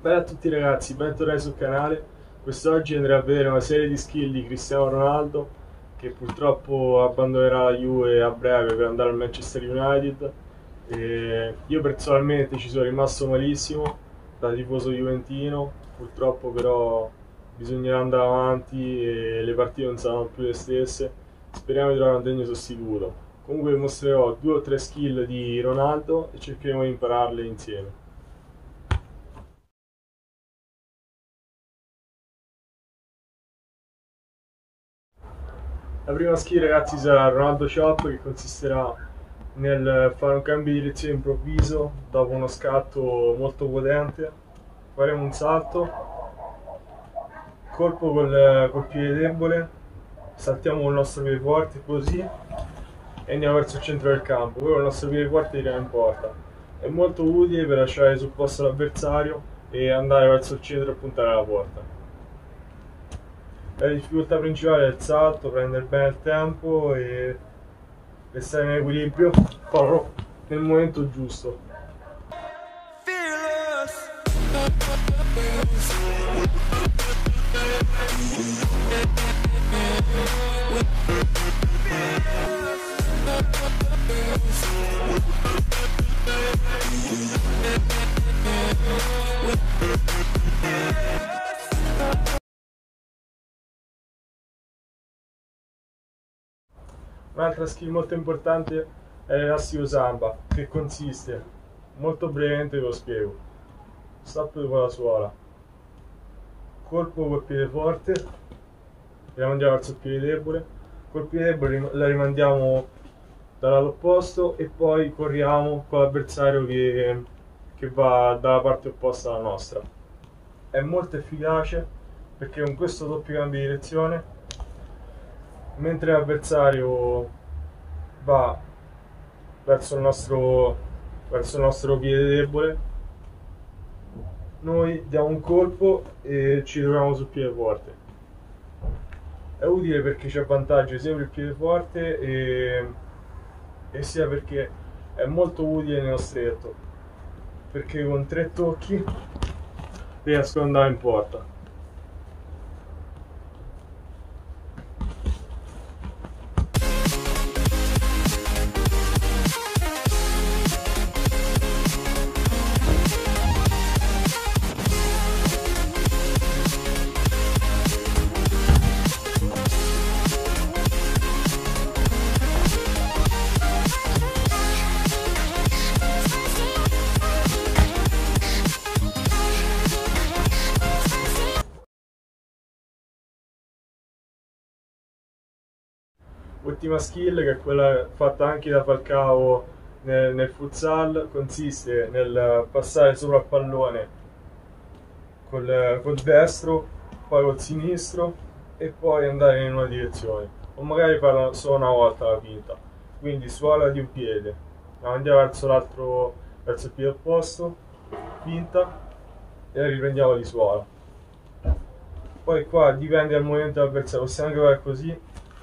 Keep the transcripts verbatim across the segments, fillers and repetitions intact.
Bella a tutti ragazzi, bentornati sul canale. Quest'oggi andremo a vedere una serie di skill di Cristiano Ronaldo, che purtroppo abbandonerà la Juve a breve per andare al Manchester United. E io personalmente ci sono rimasto malissimo da tifoso juventino, purtroppo però bisognerà andare avanti e le partite non saranno più le stesse. Speriamo di trovare un degno sostituto. Comunque vi mostrerò due o tre skill di Ronaldo e cercheremo di impararle insieme. La prima skill ragazzi sarà Ronaldo Chop, che consisterà nel fare un cambio di direzione improvviso dopo uno scatto molto potente. Faremo un salto, colpo col, col piede debole, saltiamo col nostro piede forte così e andiamo verso il centro del campo. Poi con il nostro piede forte tiriamo in porta. È molto utile per lasciare sul posto l'avversario e andare verso il centro e puntare alla porta. La difficoltà principale è il salto, prendere bene il tempo e restare in equilibrio, farlo nel momento giusto. Un'altra skill molto importante è l'elastico samba, che consiste, molto brevemente ve lo spiego, stop con la suola, colpo col piede forte, la mandiamo verso il piede debole, col piede debole la rimandiamo dal lato opposto e poi corriamo con l'avversario che, che va dalla parte opposta alla nostra. È molto efficace perché con questo doppio cambio di direzione, mentre l'avversario va verso il nostro, verso il nostro piede debole, noi diamo un colpo e ci troviamo sul piede forte. È utile perché ci avvantaggia sia per il piede forte e, e sia perché è molto utile nello stretto, perché con tre tocchi riesco ad andare in porta. Ultima skill, che è quella fatta anche da Falcao nel, nel futsal, consiste nel passare sopra il pallone col, col destro, poi col sinistro e poi andare in una direzione, o magari farlo solo una volta la finta. Quindi suola di un piede, la mandiamo verso l'altro, verso il piede opposto, finta e la riprendiamo di suola. Poi qua dipende dal movimento dell'avversario, possiamo anche fare così.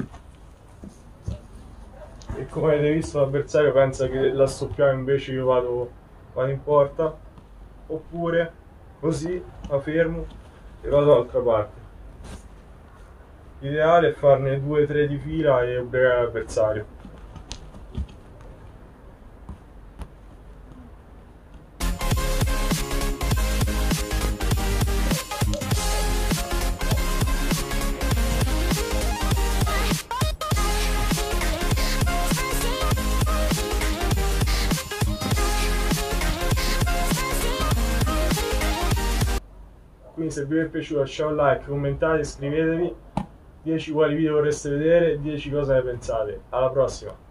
E come avete visto l'avversario pensa che la stoppiamo, invece io vado, vado in porta, oppure così la fermo e vado dall'altra parte. L'ideale è farne due o tre di fila e obbligare l'avversario. Quindi se vi è piaciuto lasciate un like, commentate, iscrivetevi, diteci quali video vorreste vedere e diteci cosa ne pensate. Alla prossima!